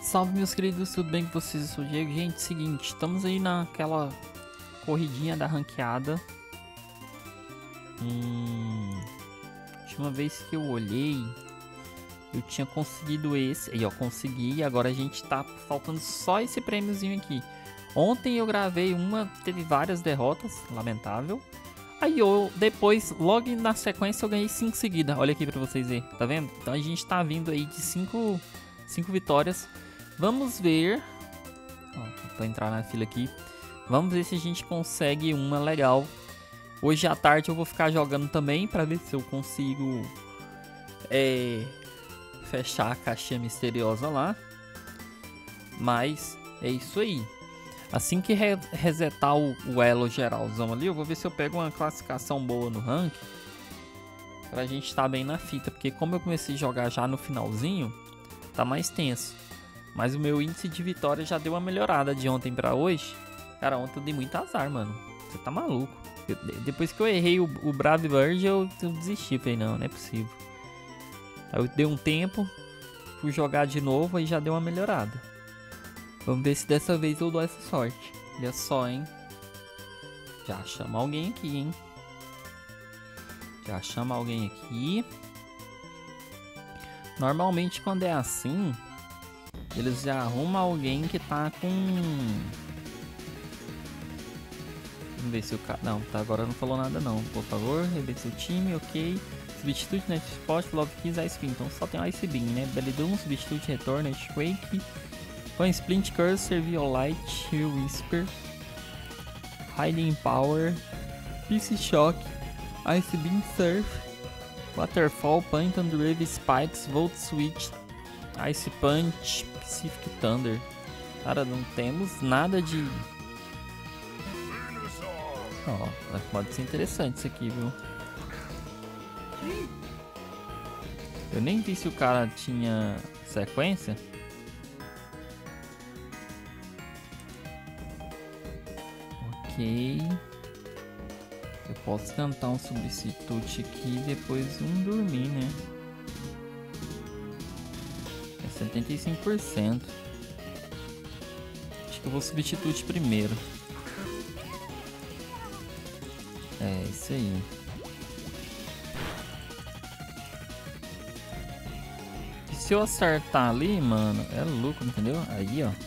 Salve, meus queridos, tudo bem com vocês? Eu sou o Diego. Gente, seguinte, estamos aí naquela corridinha da ranqueada. Última vez que eu olhei, eu tinha conseguido esse. Aí, ó, consegui. E agora a gente tá faltando só esse prêmiozinho aqui. Ontem eu gravei uma, teve várias derrotas, lamentável. Aí eu, depois, logo na sequência, eu ganhei 5 seguidas. Olha aqui pra vocês verem, tá vendo? Então a gente tá vindo aí de 5 vitórias. Vamos ver. Ó, pra entrar na fila aqui. Vamos ver se a gente consegue uma legal. Hoje à tarde eu vou ficar jogando também pra ver se eu consigo fechar a caixinha misteriosa lá. Mas é isso aí. Assim que resetar o elo geralzão ali, eu vou ver se eu pego uma classificação boa no rank. Pra gente estar bem na fita. Porque como eu comecei a jogar já no finalzinho, tá mais tenso. Mas o meu índice de vitória já deu uma melhorada de ontem pra hoje. Cara, ontem eu dei muito azar, mano. Você tá maluco. Depois que eu errei o Brave Bird, eu desisti. Falei, não é possível. Aí eu dei um tempo, fui jogar de novo e já deu uma melhorada. Vamos ver se dessa vez eu dou essa sorte. Olha só, hein. Já chama alguém aqui, hein. Já chama alguém aqui. Normalmente quando é assim, eles já arrumam alguém que tá com... Vamos ver se o cara... Não, tá, agora não falou nada não. Por favor, rever seu time, ok. Substitute, Net Spot, Love Keys, Ice Beam. Então só tem Ice Beam, né? Belledum, substitute, retorno, Quake. Com Splint Curse, Violite, Whisper. Hiding Power. Peace Shock. Ice Beam, Surf. Waterfall, Punch, Thunderwave, Spikes, Volt Switch. Ice Punch, Pacific Thunder. Cara, não temos nada de... Ó, pode ser interessante isso aqui, viu? Eu nem vi se o cara tinha sequência. Ok. Eu posso tentar um substitute aqui e depois um dormir, né? É 75%. Acho que eu vou substitute primeiro. É, isso aí. E se eu acertar ali, mano, é lucro, entendeu? Aí, ó.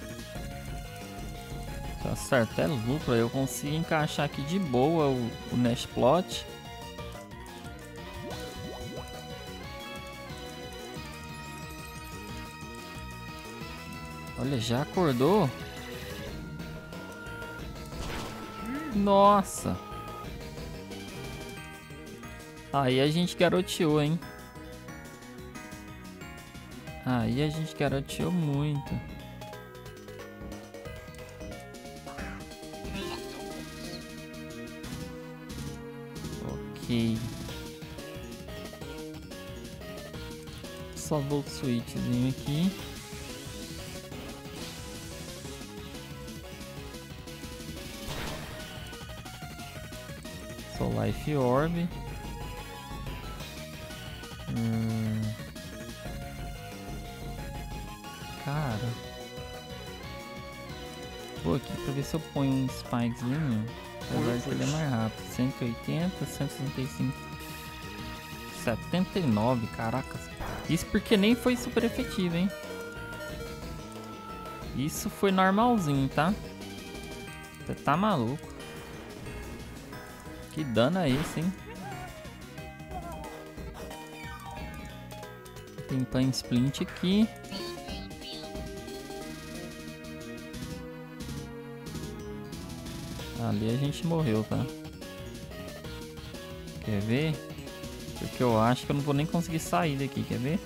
Se eu acertar é lucro, aí eu consigo encaixar aqui de boa o Nash Plot. Olha, já acordou? Nossa! Aí a gente garoteou, hein? Aí a gente garoteou muito. Ok. Só Volt Switchzinho aqui. Só Life Orb. Cara, vou aqui pra ver se eu ponho um Spikezinho. Apesar que ele é mais rápido. 180, 165, 79, caracas. Isso porque nem foi super efetivo, hein? Isso foi normalzinho, tá? Você tá maluco? Que dano é esse, hein? Tem Pan Splint aqui. Ali a gente morreu, tá? Quer ver? Porque eu acho que eu não vou nem conseguir sair daqui, quer ver?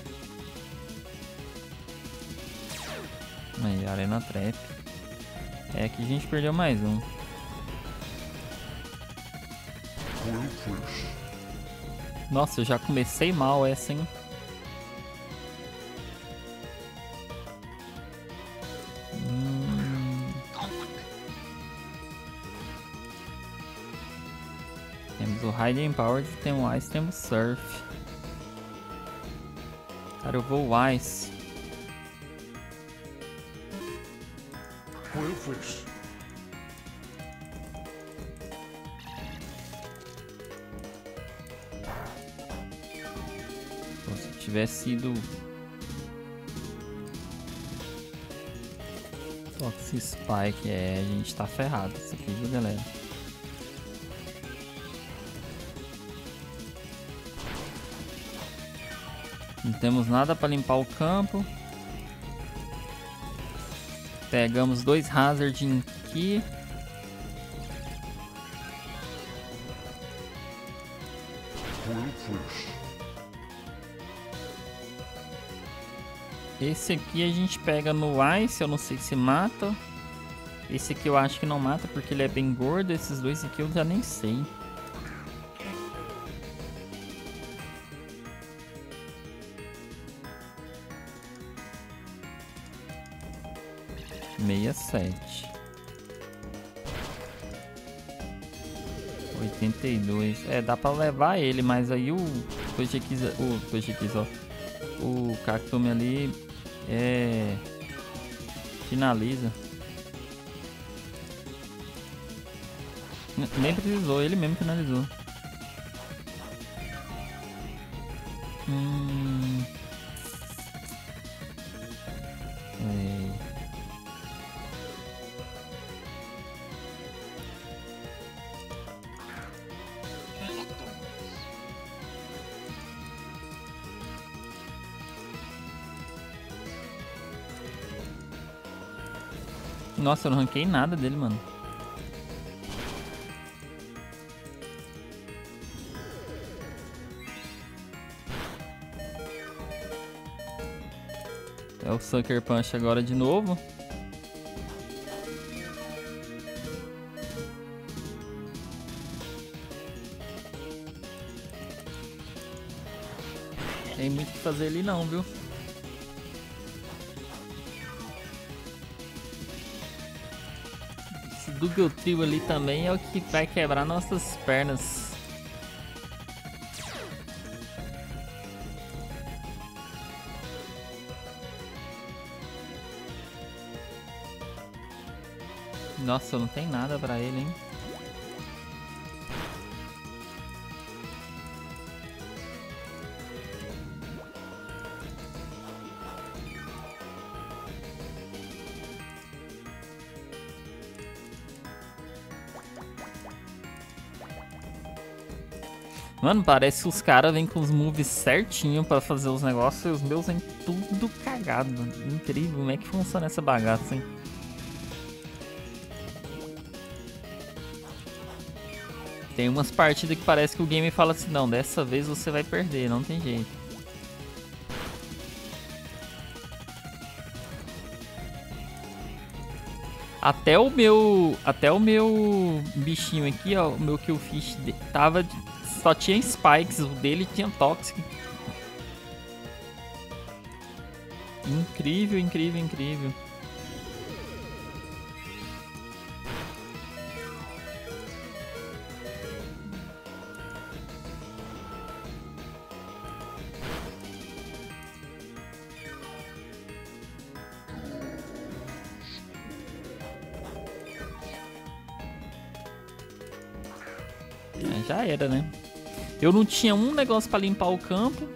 Aí, Arena Trap. É, aqui a gente perdeu mais um. Nossa, eu já comecei mal essa, hein? Temos o Hiding Power, tem o Ice, temos o Surf. Cara, eu vou o Ice. Fish. Se tivesse sido Toxic Spike, a gente tá ferrado isso aqui, viu, galera? Não temos nada para limpar o campo. Pegamos 2 Hazard aqui. Esse aqui a gente pega no Ice, eu não sei se mata. Esse aqui eu acho que não mata porque ele é bem gordo. Esses dois aqui eu já nem sei. Meia 7. 82. Dá pra levar ele, mas aí o Cactume ali finaliza. Nem precisou, ele mesmo finalizou. Nossa, eu não ranquei nada dele, mano. É o Sucker Punch agora de novo. Tem muito o que fazer ali não, viu? Esse Double Trio ali também é o que vai quebrar nossas pernas. Nossa, não tem nada pra ele, hein? Mano, parece que os caras vêm com os moves certinho pra fazer os negócios e os meus vêm tudo cagado. Incrível, como é que funciona essa bagaça, hein? Tem umas partidas que parece que o game fala assim, não, dessa vez você vai perder, não tem jeito. Até o meu bichinho aqui, ó, o meu Killfish tava, só tinha Spikes, o dele tinha Toxic. Incrível, incrível, incrível. Já era, né? Eu não tinha um negócio pra limpar o campo.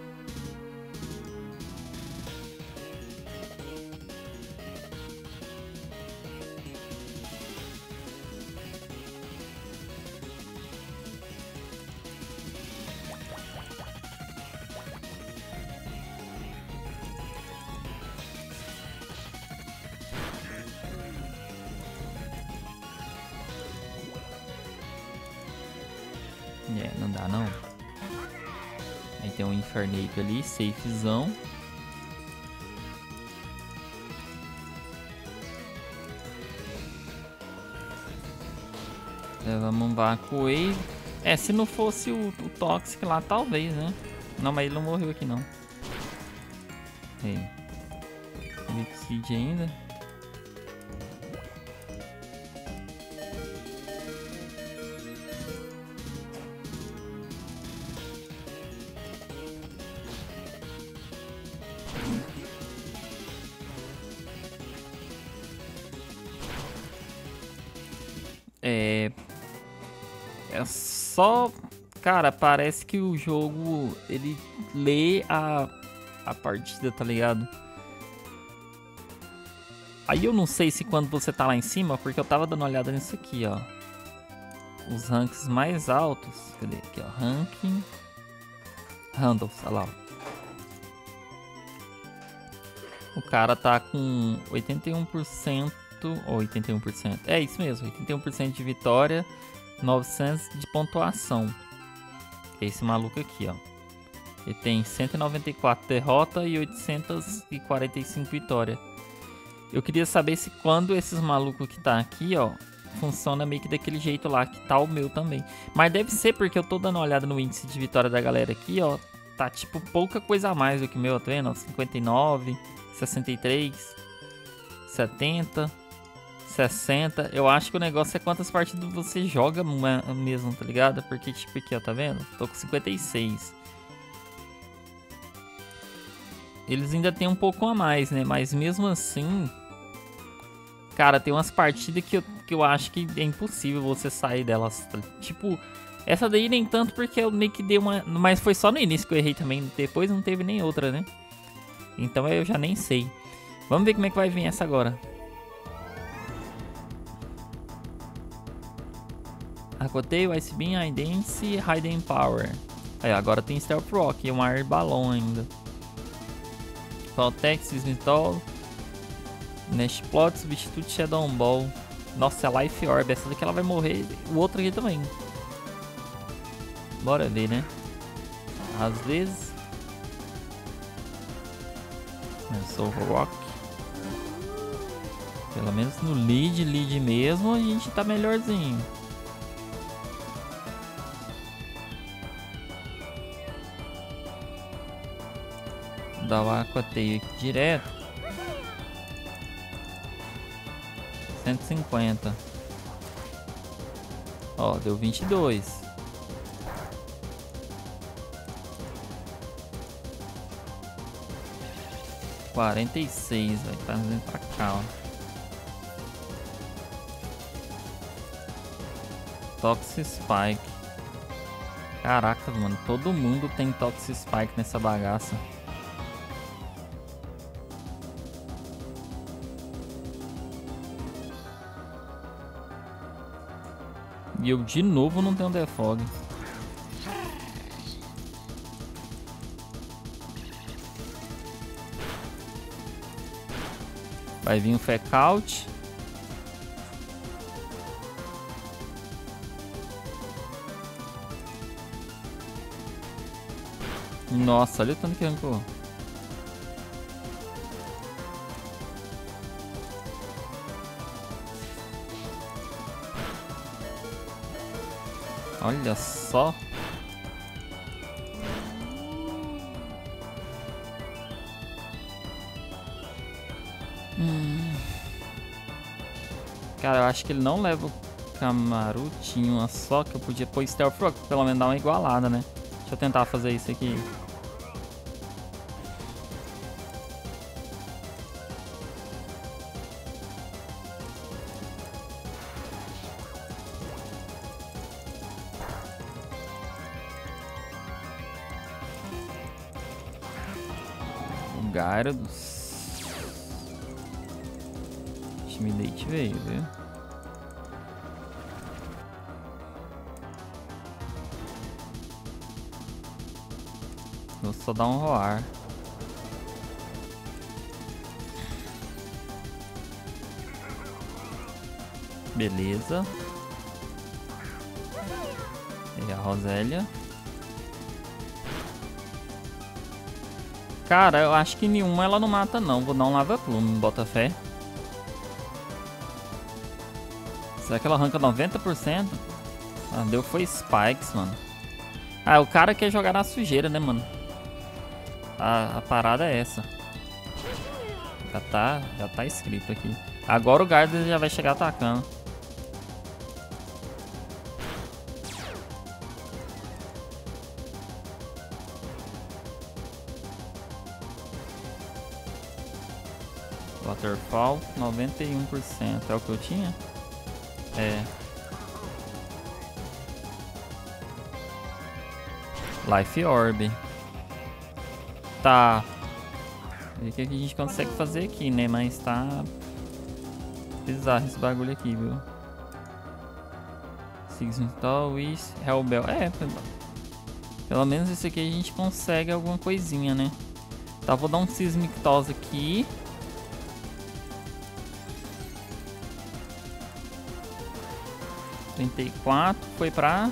Não dá não. Aí tem um Infernape ali, safezão. Vamos um Vácuo Wave. Se não fosse o Toxic lá, talvez, né? Não, mas ele não morreu aqui não. Aí. Exceed ainda. É... É só... Cara, parece que o jogo, ele lê a partida, tá ligado? Aí eu não sei se quando você tá lá em cima, porque eu tava dando uma olhada nisso aqui, ó. Os ranks mais altos. Cadê? Aqui, ó. Ranking. Handles, olha lá, ó. O cara tá com 81%, ou 81%. É isso mesmo, 81% de vitória, 900 de pontuação. Esse maluco aqui, ó. Ele tem 194 derrotas e 845 vitórias. Eu queria saber se quando esses malucos que tá aqui, ó, funciona meio que daquele jeito lá que tá o meu também. Mas deve ser porque eu tô dando uma olhada no índice de vitória da galera aqui, ó. Tá tipo pouca coisa a mais do que o meu, tá vendo? 59, 63, 70, 60. Eu acho que o negócio é quantas partidas você joga mesmo, tá ligado? Porque tipo aqui, ó, tá vendo? Tô com 56. Eles ainda tem um pouco a mais, né? Mas mesmo assim... Cara, tem umas partidas que eu acho que é impossível você sair delas. Tipo, essa daí nem tanto porque eu meio que dei uma... Mas foi só no início que eu errei também. Depois não teve nem outra, né? Então eu já nem sei. Vamos ver como é que vai vir essa agora. Aquateio, Ice Beam, Idence e Hidden Power. Aí, agora tem Stealth Rock e um ar balão ainda. Faltex, Sismitol, Nest Plot, substituto Shadow Ball. Nossa, é Life Orb. Essa daqui ela vai morrer. O outro aqui também. Bora ver, né? Às vezes. Eu sou o Rock. Pelo menos no lead mesmo, a gente tá melhorzinho. Dá o Aquateio aqui direto. 150. Ó, deu 22. $46, vai tá vindo pra cá, ó. Toxic Spike. Caraca, mano, todo mundo tem Toxic Spike nessa bagaça. E eu de novo não tenho defog. Vai vir um Fecaut. Nossa, olha o tanto que arrancou. Olha só. Cara, eu acho que ele não leva o Camaru. Tinha uma só que eu podia pôr Stealth Rock, pelo menos dar uma igualada, né? Deixa eu tentar fazer isso aqui. O Gyarados. Intimidate veio, viu? Vou só dar um roar. Beleza. E a Rosélia. Cara, eu acho que nenhuma ela não mata não. Vou dar um Lava Plume, bota fé. Será que ela arranca 90%? Ah, deu foi Spikes, mano. Ah, o cara quer jogar na sujeira, né, mano? A parada é essa. Já tá escrito aqui. Agora o Gyarados já vai chegar atacando. Waterfall, 91%. É o que eu tinha? É. Life Orb. Tá. Ver o que a gente consegue fazer aqui, né? Mas tá bizarro esse bagulho aqui, viu? Signital, Wish, Hellbell. Pelo menos esse aqui a gente consegue alguma coisinha, né? Tá, vou dar um Seismic Toss aqui. $34, foi pra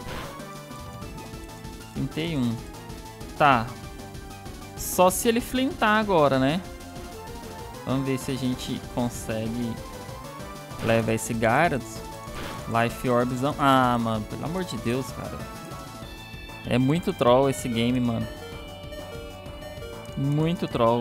31. Tá. Só se ele flintar agora, né? Vamos ver se a gente consegue levar esse Gyarados. Life Orbzão. Ah, mano, pelo amor de Deus, cara. É muito troll esse game, mano. Muito troll.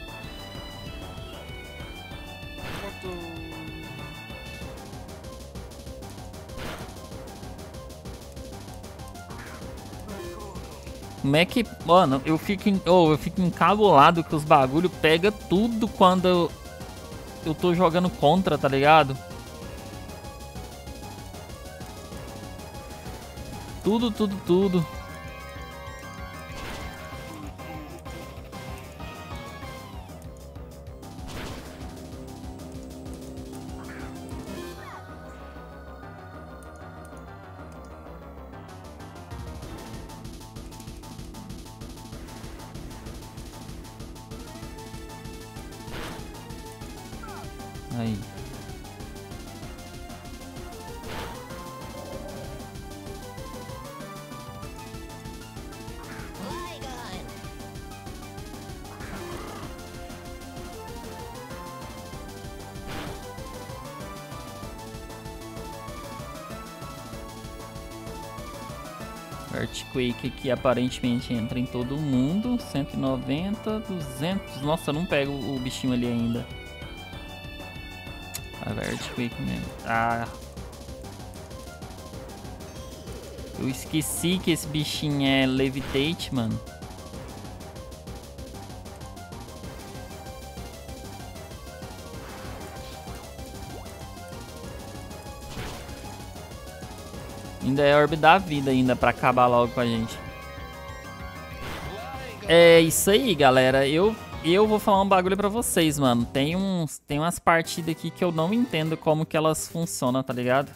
Como é que... Mano, eu fico encabulado que os bagulho pega tudo quando eu tô jogando contra, tá ligado? Tudo. Aí. Earthquake aqui aparentemente entra em todo mundo. 190, 200. Nossa, não pego o bichinho ali ainda. Earthquake mesmo. Ah. Eu esqueci que esse bichinho é Levitate, mano. Ainda é Orb da vida ainda pra acabar logo com a gente. É isso aí, galera. Eu vou falar um bagulho pra vocês, mano. Tem umas partidas aqui que eu não entendo como que elas funcionam, tá ligado?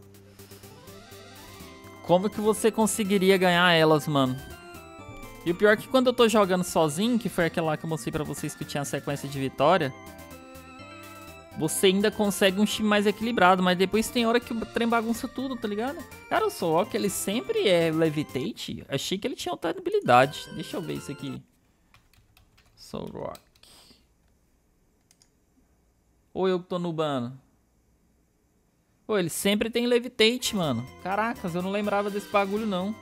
Como que você conseguiria ganhar elas, mano? E o pior é que quando eu tô jogando sozinho, que foi aquela lá que eu mostrei pra vocês que tinha a sequência de vitória, você ainda consegue um time mais equilibrado, mas depois tem hora que o trem bagunça tudo, tá ligado? Cara, o Solrock, ele sempre é Levitate. Achei que ele tinha outra habilidade. Deixa eu ver isso aqui. Solrock. Ou eu que tô nubando? Pô, ele sempre tem Levitate, mano. Caracas, eu não lembrava desse bagulho, não.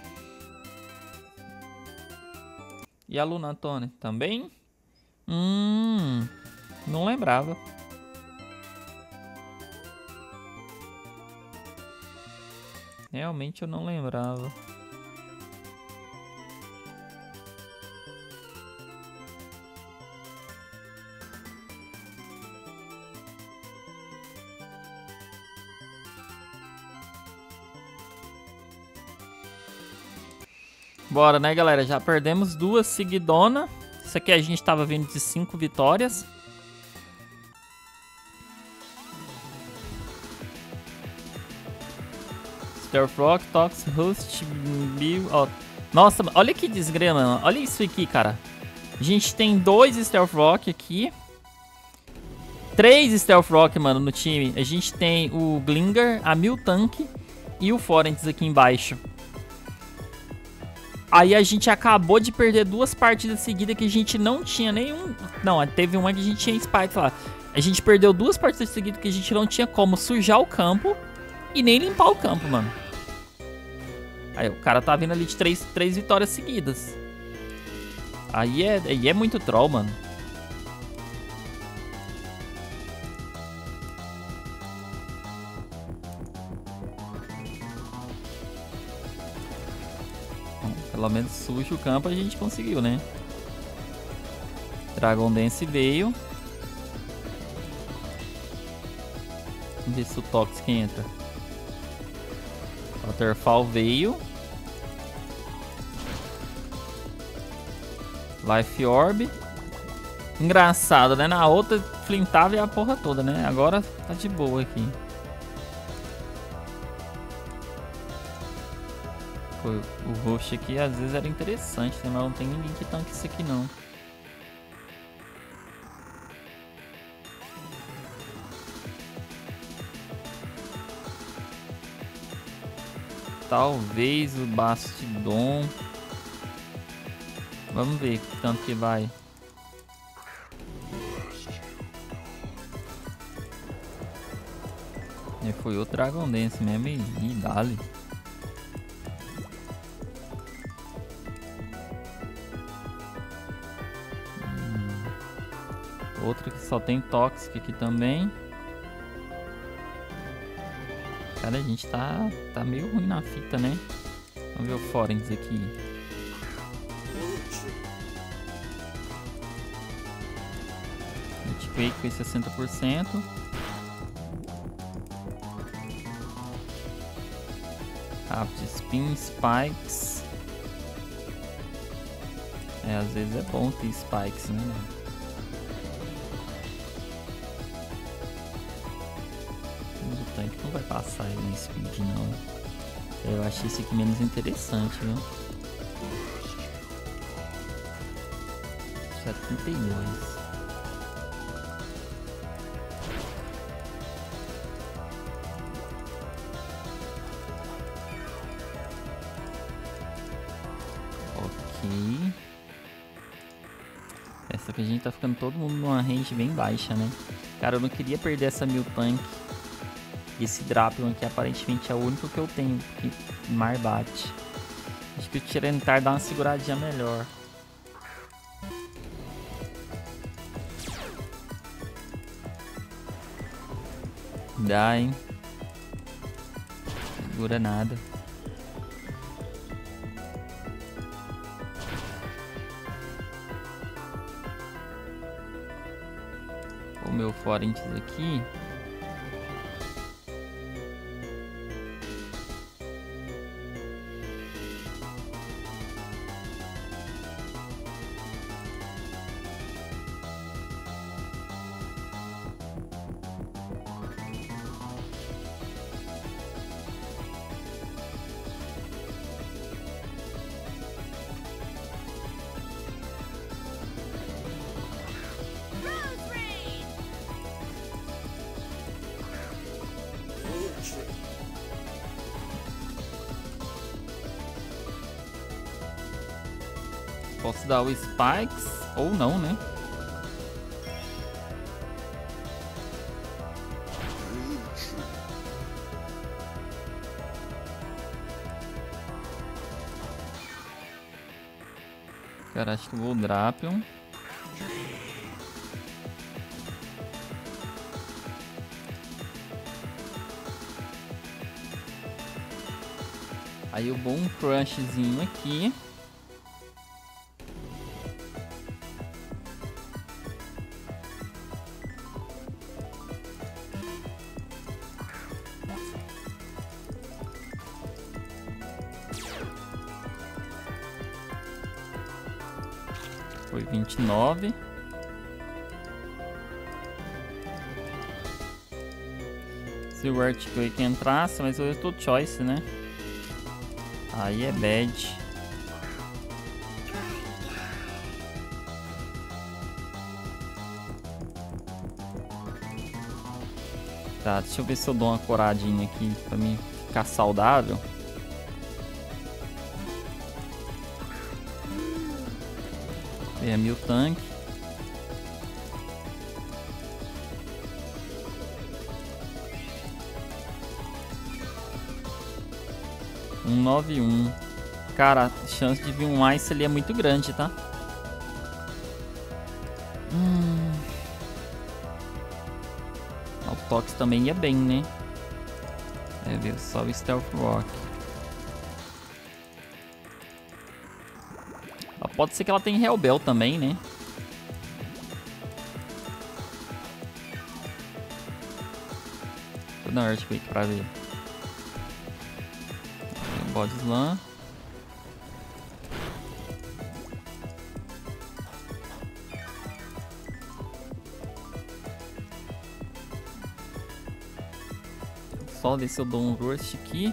E a Lunatone também? Não lembrava. Realmente eu não lembrava. Bora, né, galera? Já perdemos 2 seguidona. Isso aqui a gente tava vindo de 5 vitórias. Stealth Tox, Rust, Bill. Ó. Nossa, olha que desgrama, mano. Olha isso aqui, cara. A gente tem 2 Stealth Rock aqui. 3 Stealth Rock, mano, no time. A gente tem o Glinger, a Miltank e o Forents aqui embaixo. Aí a gente acabou de perder 2 partidas seguidas que a gente não tinha nenhum... Não, teve uma que a gente tinha Spike lá. A gente perdeu 2 partidas seguidas que a gente não tinha como sujar o campo e nem limpar o campo, mano. Aí o cara tá vindo ali de 3 vitórias seguidas. Aí é muito troll, mano. Bom, pelo menos suja o campo a gente conseguiu, né? Dragon Dance veio. Vamos ver se o Toxic entra. Waterfall veio. Life Orb. Engraçado, né? Na outra flintava e a porra toda, né? Agora tá de boa aqui. Pô, o roxo aqui às vezes era interessante, né? Mas não tem ninguém que tanque isso aqui não. Talvez o Bastidon. Vamos ver tanto que vai. E foi outro Dragon Dance mesmo e dali. Outro que só tem Toxic aqui também. Cara, a gente tá meio ruim na fita, né? Vamos ver o Foreigns aqui. Quake foi 60%. Rapid Spin, Spikes. É, às vezes é bom ter Spikes, né? O tanque não vai passar aí no Speed, não. Eu achei esse aqui menos interessante, viu? 72. Ok. Essa que a gente tá ficando todo mundo numa range bem baixa, né? Cara, eu não queria perder essa Miltank. Esse Drapion aqui aparentemente é o único que eu tenho que mais bate. Acho que o Tyranitar dá uma seguradinha melhor. Dá, hein? Segura nada. O meu Forentis aqui. Posso dar o Spikes ou não, né? Cara, acho que eu vou Drapion. Aí eu vou um Crushzinho aqui. Foi 29. Se o Earthquake entrasse, mas eu tô choice, né? Aí é bad. Tá, deixa eu ver se eu dou uma coradinha aqui pra mim ficar saudável. É mil tanque. Um 9-1. Cara, a chance de vir um Ice ali é muito grande, tá? O Tox também ia bem, né? É, ver só o Stealth Rock. Pode ser que ela tenha Hellbell também, né? Deixa eu dar um Earthquake pra ver. Body Slam. só ver se eu dou um Rust aqui.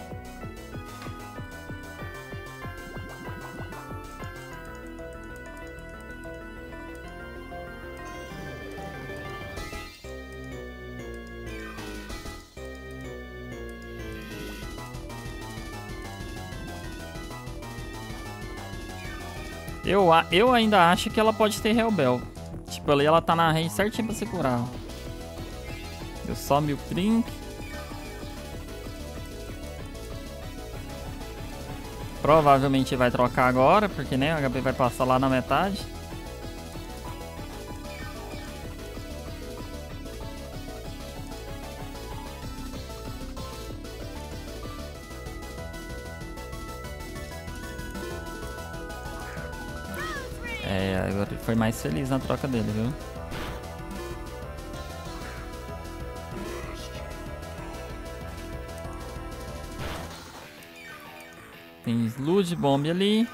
Eu ainda acho que ela pode ter Hellbell. Tipo, ali ela tá na range certinho pra se curar. Eu só Milk Drink. Provavelmente vai trocar agora, porque né, o HP vai passar lá na metade. É, agora ele foi mais feliz na troca dele, viu? Tem Sludge Bomb ali.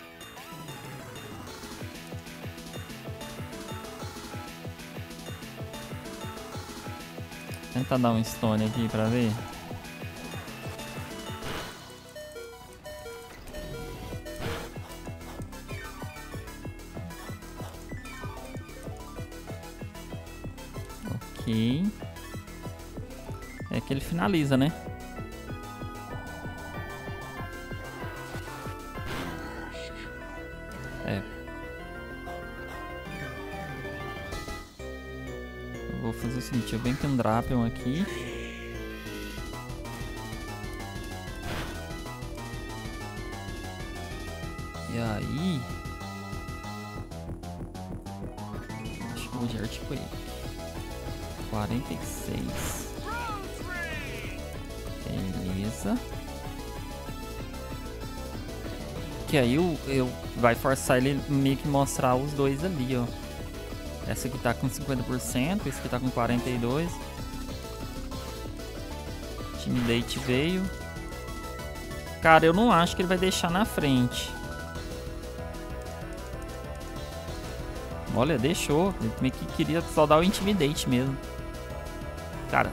Tenta dar um stone aqui pra ver. Ok. É que ele finaliza, né? É. Eu vou fazer o seguinte, eu venho com um Drapion aqui. E aí... acho que eu vou de Earthquake. 46. Beleza. Que aí eu vai forçar ele meio que mostrar os dois ali, ó. Essa aqui tá com 50%, esse aqui tá com 42%. Intimidate veio. Cara, eu não acho que ele vai deixar na frente. Olha, deixou. Ele meio que queria só dar o Intimidate mesmo. Cara.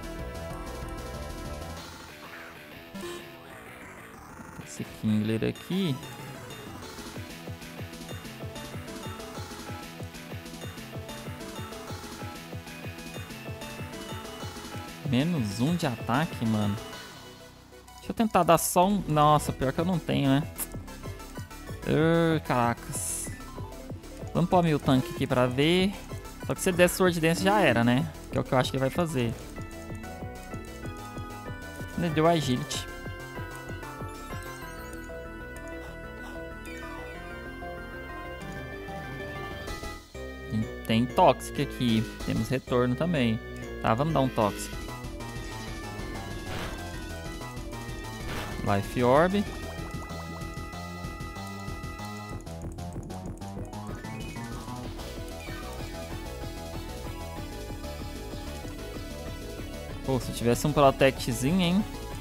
Esse Kingler aqui. Menos 1 de ataque, mano. Deixa eu tentar dar só um... Nossa, pior que eu não tenho, né? Caracas. Vamos pôr o tanque aqui pra ver. Só que se ele der Sword Dance já era, né? Que é o que eu acho que ele vai fazer. Ele deu Agility. E tem Toxic aqui. Temos retorno também. Tá, vamos dar um Toxic. Life Orb. Pô, se tivesse um Protectzinho, hein?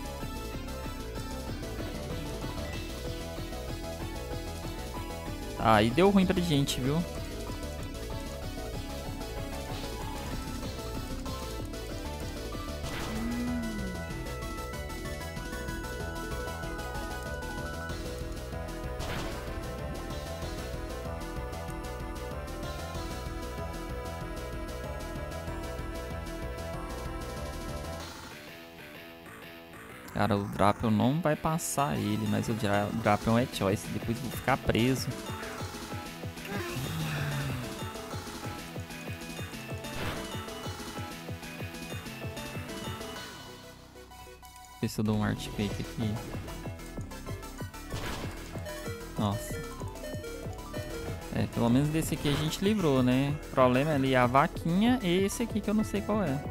Aí deu ruim pra gente, viu? Cara, o Drapion não vai passar ele, mas o Drapion é choice, depois eu vou ficar preso. Ver se eu dou um Earthquake aqui. Nossa. É, pelo menos desse aqui a gente livrou, né? O problema é ali a vaquinha e esse aqui que eu não sei qual é.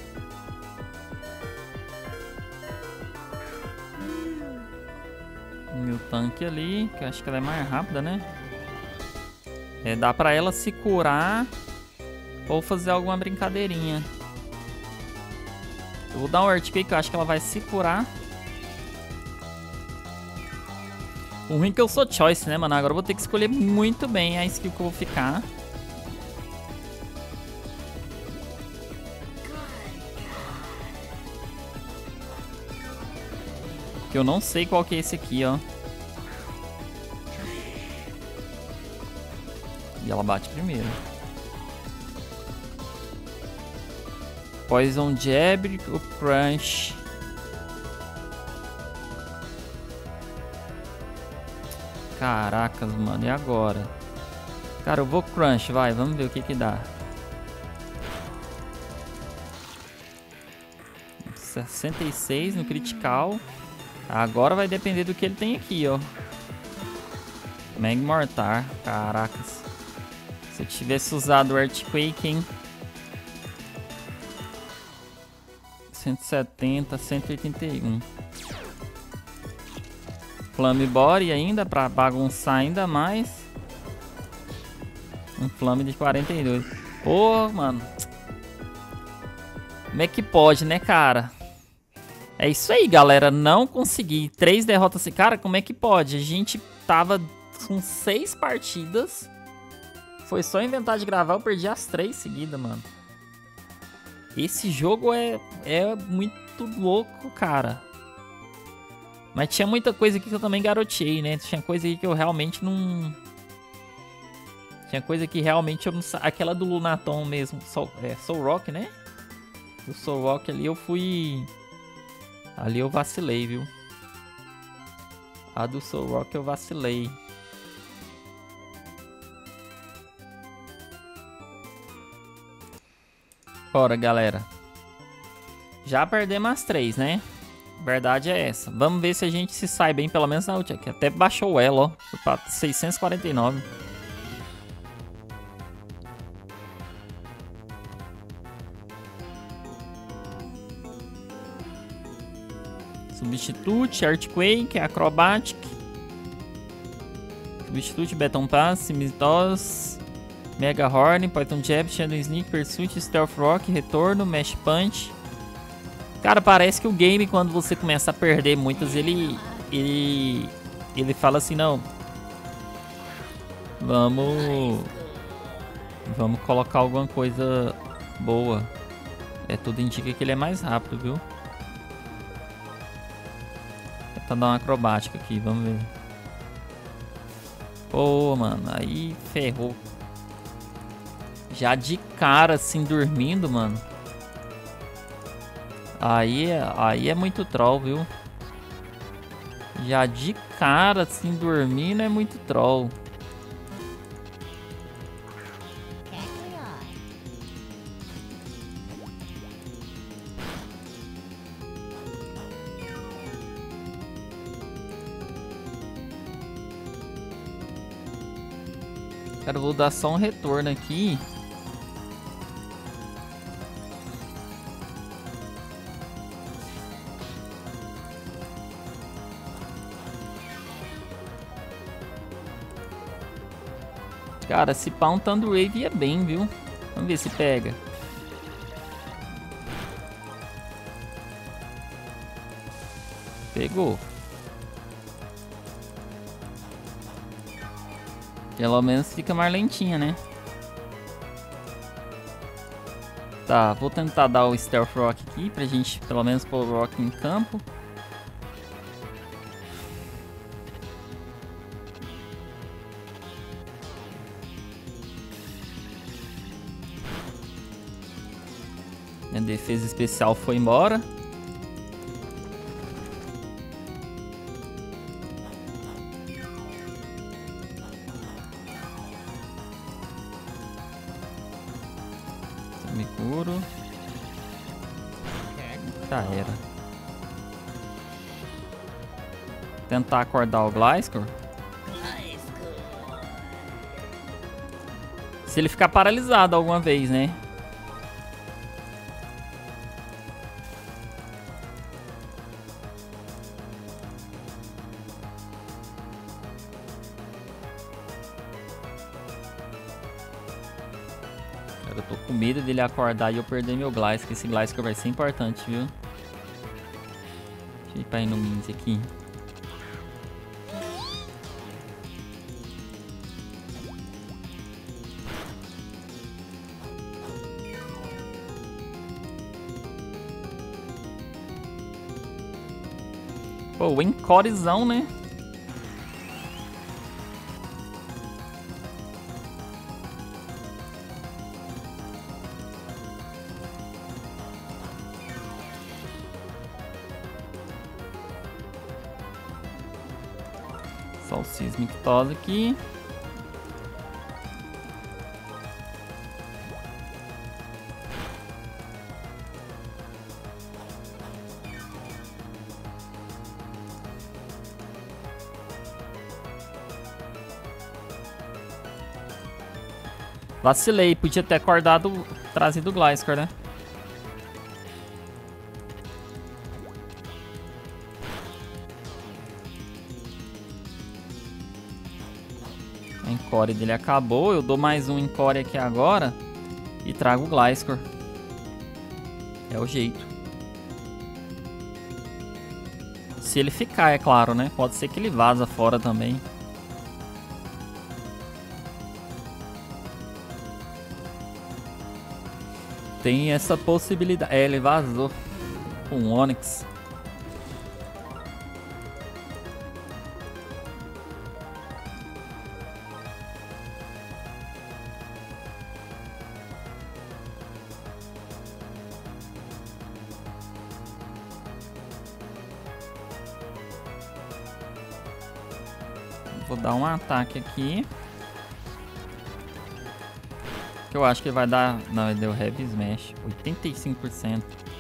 Meu tanque ali, que eu acho que ela é mais rápida, né? É, dá pra ela se curar ou fazer alguma brincadeirinha. Eu vou dar um Earthquake, que eu acho que ela vai se curar. O ruim é que eu sou choice, né, mano? Agora eu vou ter que escolher muito bem a skill que eu vou ficar. Que eu não sei qual que é esse aqui, ó. E ela bate primeiro. Poison Jab, o Crunch. Caracas, mano, e agora? Cara, eu vou Crunch, vai, vamos ver o que que dá. 66 no critical. Agora vai depender do que ele tem aqui, ó. Meg Mortar, caracas. Se eu tivesse usado o Earthquake, hein? 170, 181. Flame Body ainda, pra bagunçar ainda mais. Um Flame de 42. Pô, mano. Como é que pode, né, cara? É isso aí, galera. Não consegui. 3 derrotas assim. Cara, como é que pode? A gente tava com 6 partidas. Foi só inventar de gravar, eu perdi as 3 seguidas, mano. Esse jogo é muito louco, cara. Mas tinha muita coisa aqui que eu também garoteei, né? Tinha coisa aqui que eu realmente não... Tinha coisa que realmente eu não... Aquela do Lunaton mesmo. Soul Rock, né? O Soul Rock ali eu fui... Ali eu vacilei, viu? A do Soul Rock eu vacilei. Bora, galera. Já perdemos as 3, né? Verdade é essa. Vamos ver se a gente se sai bem, pelo menos na última. Que até baixou o elo, ó. Foi pra 649. Substitute, Earthquake, Acrobatic. Substitute, Beton Pass, Simitos, Mega Horn, Poison Jab, Shadow Sneak, Pursuit, Stealth Rock, Retorno, Mesh Punch. Cara, parece que o game, quando você começa a perder muitas, ele fala assim, não. Vamos colocar alguma coisa boa. Tudo indica que ele é mais rápido, viu? Vou tentar dar uma acrobática aqui, vamos ver. Pô, mano, aí ferrou. Já de cara, assim, dormindo, mano. Aí é muito troll, viu? Já de cara, assim, dormindo é muito troll. Cara, eu vou dar só um retorno aqui. Cara, se pá um Thunder Wave ia bem, viu? Vamos ver se pega. Pegou. Pelo menos fica mais lentinha, né? Tá, vou tentar dar o Stealth Rock aqui pra gente pelo menos pôr o Rock em campo. A defesa especial foi embora. Me curo. Já era. Tentar acordar o Gliscor. Se ele ficar paralisado alguma vez, né? Eu tô com medo dele acordar e eu perder meu Gliscor. Esse Gliscor vai ser importante, viu? Deixa eu ir pra Inumins aqui. Pô, o Encorezão, né? Só o Sismictose aqui. Vacilei, podia ter acordado, trazido o Gliscor, né? A Encore dele acabou, eu dou mais um Encore aqui agora e trago o Gliscor. É o jeito. Se ele ficar, é claro, né? Pode ser que ele vaza fora também. Tem essa possibilidade. É, ele vazou com o Onix. Vou dar um ataque aqui. Que eu acho que vai dar... Não, ele deu Heavy Smash. 85%.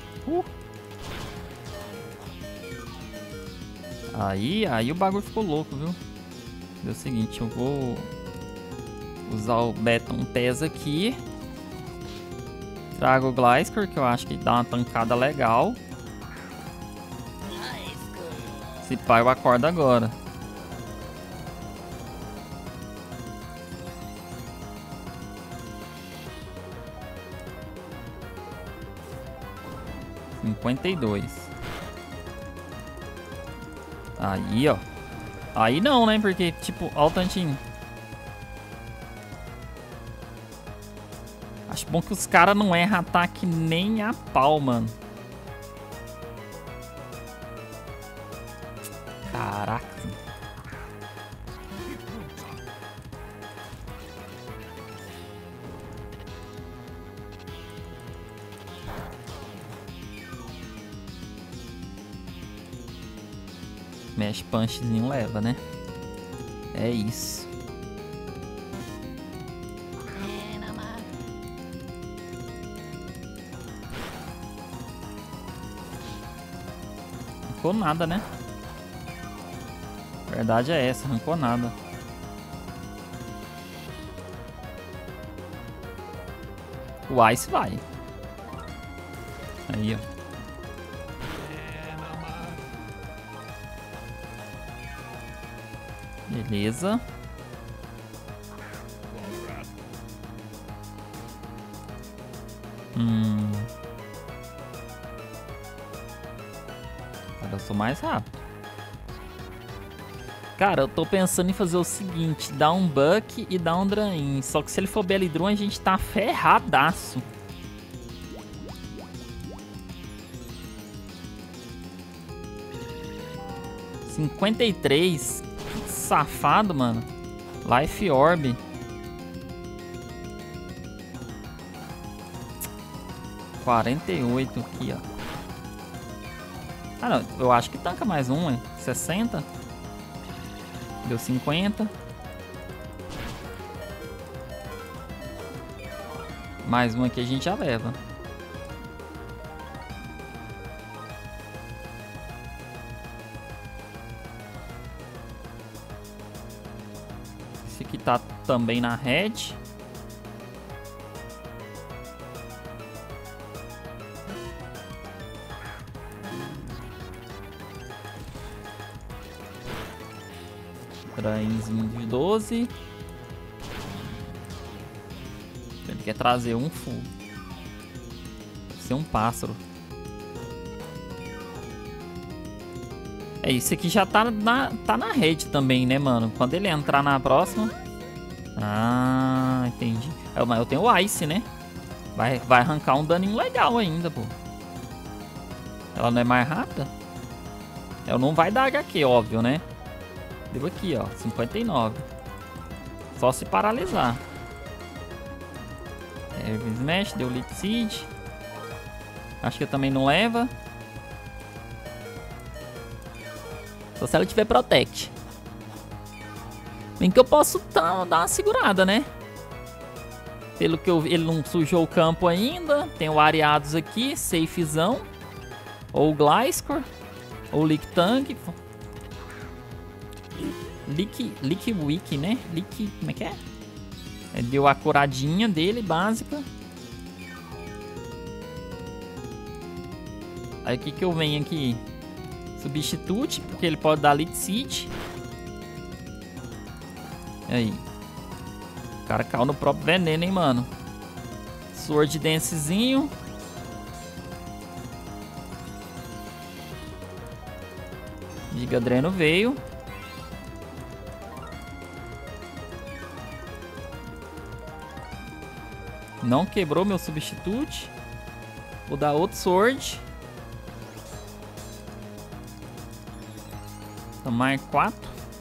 Aí o bagulho ficou louco, viu? É o seguinte, eu vou usar o Beton Pes aqui. Trago o Gliscor, que eu acho que dá uma tancada legal. Se pá, eu acordo agora. Aí, ó. Aí não, né? Porque, tipo, ó o tantinho. Acho bom que os caras não erram ataque nem a pau, mano. Caraca. Smash Punchzinho leva, né? É isso. Arrancou nada, né? A verdade é essa, arrancou nada. O Ice vai. Aí, ó. Beleza. Agora eu sou mais rápido. Cara, eu tô pensando em fazer o seguinte. Dar um Buck e dar um Drain. Só que se ele for Belidrum, a gente tá ferradaço. $53. Que safado, mano. Life Orb. $48 aqui, ó. Ah, não. Eu acho que tanca mais um, hein? 60. Deu 50. Mais um aqui a gente já leva. Esse aqui tá também na red. Drainzinho de 12. Ele quer trazer um full. Deve ser um pássaro. É, isso aqui já tá na rede também, né, mano? Quando ele entrar na próxima... Ah, entendi. Mas eu tenho o Ice, né? Vai arrancar um daninho legal ainda, pô. Ela não é mais rápida? Não vai dar HQ, óbvio, né? Deu aqui, ó, 59. Só se paralisar. Smash, deu Lead Seed. Acho que também não leva. Só se ela tiver Protect. Bem que eu posso dar uma segurada, né? Pelo que eu vi, ele não sujou o campo ainda. Tem o Ariados aqui, safezão. Ou o Gliscor. Ou o Licktang. Lickwick, né? Como é que é? Ele deu a curadinha dele, básica. Aí o que eu venho aqui? Substitute, porque ele pode dar Lead Seed. Aí. O cara caiu no próprio veneno, hein, mano. Sword Dancezinho. Giga Dreno veio. Não quebrou meu substitute. Vou dar outro Sword. Tomar 4.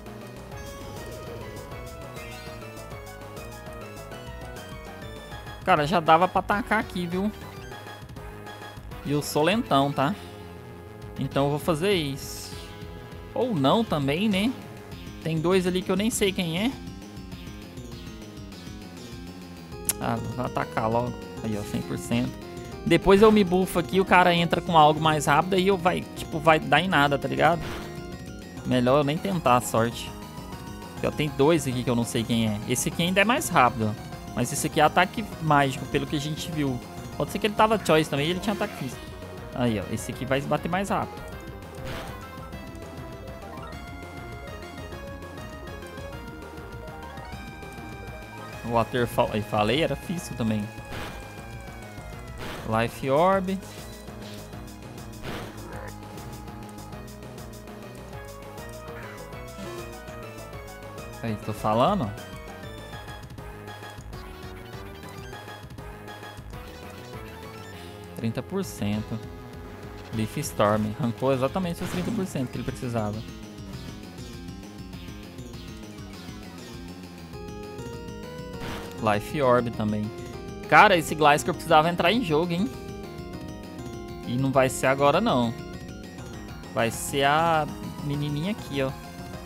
Cara, já dava pra atacar aqui, viu? E eu sou lentão, tá? Então eu vou fazer isso. Ou não também, né? Tem dois ali que eu nem sei quem é. Ah, vou atacar logo. Aí, ó, 100%. Depois eu me buffo aqui, o cara entra com algo mais rápido. Aí eu vai dar em nada, tá ligado? Melhor eu nem tentar a sorte. Eu tenho dois aqui que eu não sei quem é. Esse aqui ainda é mais rápido, ó. Mas esse aqui é ataque mágico, pelo que a gente viu. Pode ser que ele tava choice também e ele tinha ataque físico. Aí, ó. Esse aqui vai se bater mais rápido. Waterfall. Aí falei, era físico também. Life Orb. Aí, tô falando. %. Leaf Storm. Arrancou exatamente os 30% que ele precisava. Life Orb também. Cara, esse Gliscor precisava entrar em jogo, hein? E não vai ser agora, não. Vai ser a menininha aqui, ó.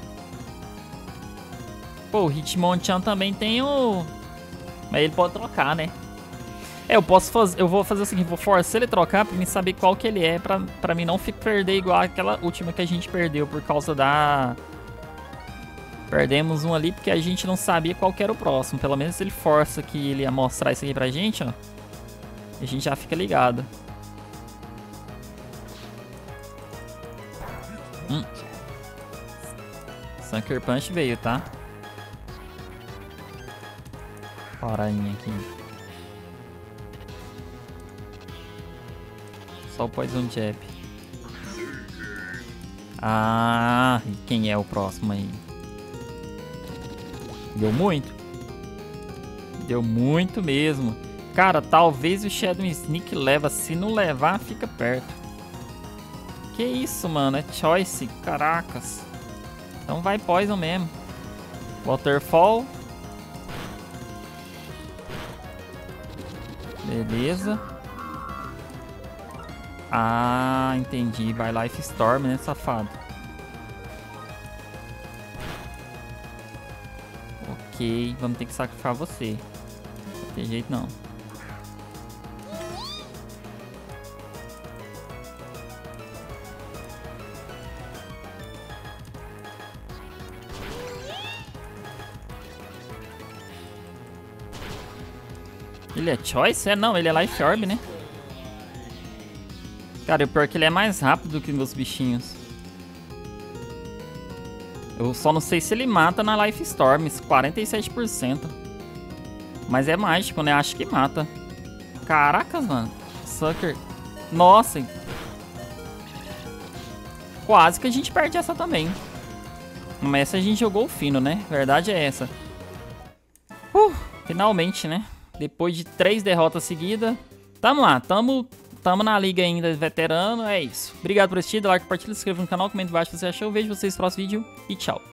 Pô, o Hitmonchan também tem o... Mas ele pode trocar, né? Eu vou fazer o seguinte, vou forçar ele a trocar pra mim saber qual que ele é, pra mim não perder igual aquela última que a gente perdeu por causa da... Perdemos um ali porque a gente não sabia qual que era o próximo. Pelo menos ele força que ele ia mostrar isso aqui pra gente, ó. E a gente já fica ligado. Sucker Punch veio, tá? Parainha aqui. Só o Poison Jab. Ah, e quem é o próximo aí? Deu muito? Deu muito mesmo. Cara, talvez o Shadow Sneak leva. Se não levar, fica perto. Que isso, mano? É choice. Caracas. Então vai Poison mesmo. Waterfall. Beleza. Ah, entendi. Vai Life Storm, né, safado? Ok, vamos ter que sacrificar você. Não tem jeito não. Ele é choice? É, não, ele é Life Orb, né? Cara, o pior é que ele é mais rápido que meus bichinhos. Eu só não sei se ele mata na Life Storm, 47%. Mas é mágico, né? Acho que mata. Caracas, mano. Sucker. Nossa. Quase que a gente perde essa também. Mas essa a gente jogou fino, né? Verdade é essa. Finalmente, né? Depois de 3 derrotas seguidas. Tamo lá, tamo tamo na liga ainda, veterano, é isso. Obrigado por assistir, dá like, compartilha, se inscreva no canal, comenta embaixo o que você achou. Eu vejo vocês no próximo vídeo e tchau.